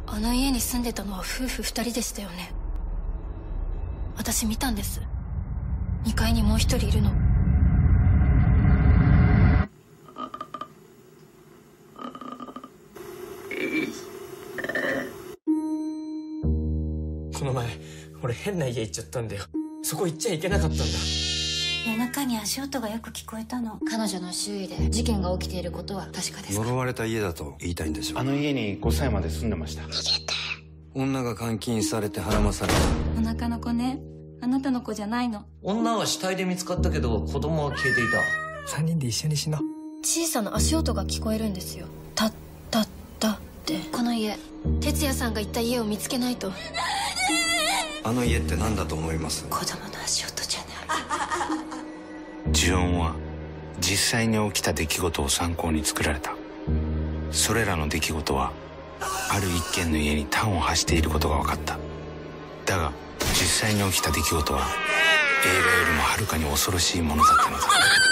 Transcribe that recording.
あの家に住んでたのは夫婦2人でしたよね。私見たんです。2階にもう1人いるの。 この前俺変な家行っちゃったんだよ。そこ行っちゃいけなかったんだ。 夜中に足音がよく聞こえたの。 彼女の周囲で事件が起きていることは確かですか？ 呪われた家だと言いたいんでしょ。 あの家に5歳まで住んでました。 女が監禁されて孕まされた。 お腹の子ね、あなたの子じゃないの。 女は死体で見つかったけど子供は消えていた。 3人で一緒に死のう。 小さな足音が聞こえるんですよ。タッタッタって。 この家、 哲也さんが行った家を見つけないと。 あの家って何だと思います？ 子供の足音じゃない。 呪音は実際に起きた出来事を参考に作られた。それらの出来事はある一軒の家に端を発していることが分かった。だが実際に起きた出来事は映画よりもはるかに恐ろしいものだったのだ。